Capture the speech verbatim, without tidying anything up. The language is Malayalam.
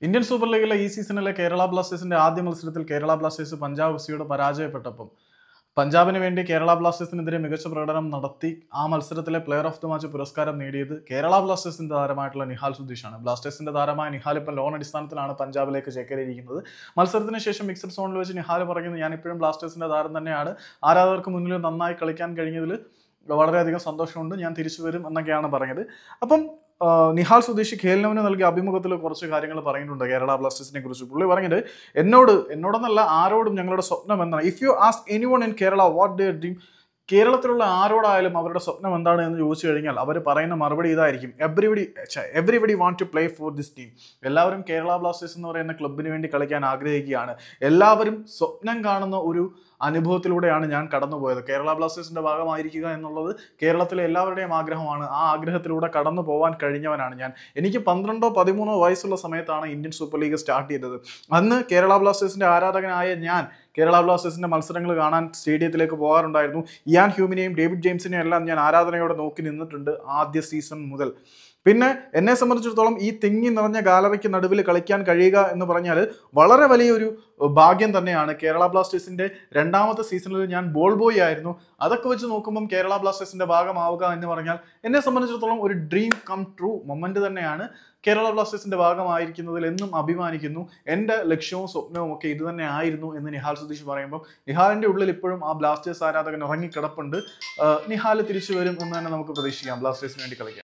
ഇന്ത്യൻ സൂപ്പർ ലീഗിലെ ഈ സീസണിലെ കേരള ബ്ലാസ്റ്റേഴ്സിന്റെ ആദ്യ മത്സരത്തിൽ കേരള ബ്ലാസ്റ്റേഴ്സ് പഞ്ചാബ് എഫ്സിയോട് പരാജയപ്പെട്ടപ്പം പഞ്ചാബിന് വേണ്ടി കേരള ബ്ലാസ്റ്റേഴ്സിനെതിരെ മികച്ച പ്രകടനം നടത്തി ആ മത്സരത്തിലെ പ്ലെയർ ഓഫ് ദി മാച്ച് പുരസ്കാരം നേടിയത് കേരള ബ്ലാസ്റ്റേഴ്സിന്റെ താരമായിട്ടുള്ള നിഹാൽ സുധീഷാണ്. ബ്ലാസ്റ്റേഴ്സിന്റെ താരമായ നിഹാൽ ഇപ്പം ലോൺ അടിസ്ഥാനത്തിലാണ് പഞ്ചാബിലേക്ക് ചേക്കേറിയിരിക്കുന്നത്. മത്സരത്തിന് ശേഷം മിക്സഡ് സോണിൽ വെച്ച് നിഹാൽ പറയുന്നത്, ഞാൻ ഇപ്പോഴും ബ്ലാസ്റ്റേഴ്സിന്റെ താരം തന്നെയാണ്, ആരാധകർക്ക് മുന്നിൽ നന്നായി കളിക്കാൻ കഴിഞ്ഞതിൽ വളരെയധികം സന്തോഷമുണ്ട്, ഞാൻ തിരിച്ചു വരും എന്നൊക്കെയാണ് പറഞ്ഞത്. അപ്പം നിഹാൽ സുധീഷ് ഖേൽനവിന് നൽകിയ അഭിമുഖത്തിൽ കുറച്ച് കാര്യങ്ങൾ പറയുന്നുണ്ട് കേരള ബ്ലാസ്റ്റേഴ്സിനെ കുറിച്ച്. പുള്ളി പറഞ്ഞത്, എന്നോട് എന്നോടെന്നല്ല ആരോടും ഞങ്ങളുടെ സ്വപ്നം എന്താണ്, if you ask anyone in Kerala what their dream, കേരളത്തിലുള്ള ആരോടായാലും അവരുടെ സ്വപ്നം എന്താണ് എന്ന് ചോദിച്ചു കഴിഞ്ഞാൽ അവർ പറയുന്ന മറുപടി ഇതായിരിക്കും, everybody everybody want to play for this team. എല്ലാവരും കേരള ബ്ലാസ്റ്റേഴ്സ് എന്ന് പറയുന്ന ക്ലബിന് വേണ്ടി കളിക്കാൻ ആഗ്രഹിക്കുകയാണ്. എല്ലാവരും സ്വപ്നം കാണുന്ന ഒരു അനുഭവത്തിലൂടെയാണ് ഞാൻ കടന്നുപോയത്. കേരള ബ്ലാസ്റ്റേഴ്സിന്റെ ഭാഗമായിരിക്കുക എന്നുള്ളത് കേരളത്തിലെ എല്ലാവരുടെയും ആഗ്രഹമാണ്. ആ ആഗ്രഹത്തിലൂടെ കടന്നു പോകാൻ കഴിഞ്ഞവനാണ് ഞാൻ. എനിക്ക് പന്ത്രണ്ടോ പതിമൂന്നോ വയസ്സുള്ള സമയത്താണ് ഇന്ത്യൻ സൂപ്പർ ലീഗ് സ്റ്റാർട്ട് ചെയ്തത്. അന്ന് കേരള ബ്ലാസ്റ്റേഴ്സിന്റെ ആരാധകനായ ഞാൻ കേരള ബ്ലാസ്റ്റേഴ്സിന്റെ മത്സരങ്ങൾ കാണാൻ സ്റ്റേഡിയത്തിലേക്ക് പോകാറുണ്ടായിരുന്നു. ഇയാൻ ഹ്യൂമിനെയും ഡേവിഡ് ജെയിംസിനെയും എല്ലാം ഞാൻ ആരാധനയോടെ നോക്കി നിന്നിട്ടുണ്ട് ആദ്യ സീസൺ മുതൽ. പിന്നെ എന്നെ സംബന്ധിച്ചിടത്തോളം ഈ തിങ്ങി നിറഞ്ഞ ഗാലറിക്ക് നടുവിൽ കളിക്കാൻ കഴിയുക എന്ന് പറഞ്ഞാൽ വളരെ വലിയൊരു ഭാഗ്യം തന്നെയാണ്. കേരള ബ്ലാസ്റ്റേഴ്സിന്റെ രണ്ടാമത്തെ സീസണിൽ ഞാൻ ബോൾ ബോയ് ആയിരുന്നു. അതൊക്കെ വെച്ച് നോക്കുമ്പം കേരള ബ്ലാസ്റ്റേഴ്സിന്റെ ഭാഗമാവുക എന്ന് പറഞ്ഞാൽ എന്നെ സംബന്ധിച്ചിടത്തോളം ഒരു ഡ്രീം കം ട്രൂ മൊമെന്റ് തന്നെയാണ്. കേരള ബ്ലാസ്റ്റേഴ്സിന്റെ ഭാഗമായിരിക്കുന്നതിൽ എന്നും അഭിമാനിക്കുന്നു. എൻ്റെ ലക്ഷ്യവും സ്വപ്നവും ഒക്കെ ഇത് തന്നെ ആയിരുന്നു എന്ന് നിഹാൽ സുധീഷ് പറയുമ്പോൾ നിഹാലിന്റെ ഉള്ളിൽ ഇപ്പോഴും ആ ബ്ലാസ്റ്റേഴ്സ് ആരാധകൻ ഉറങ്ങിക്കിടപ്പുണ്ട്. നിഹാൽ തിരിച്ചു വരും എന്ന് തന്നെ നമുക്ക് പ്രതീക്ഷിക്കാം ബ്ലാസ്റ്റേഴ്സിന് വേണ്ടി കളിക്കാൻ.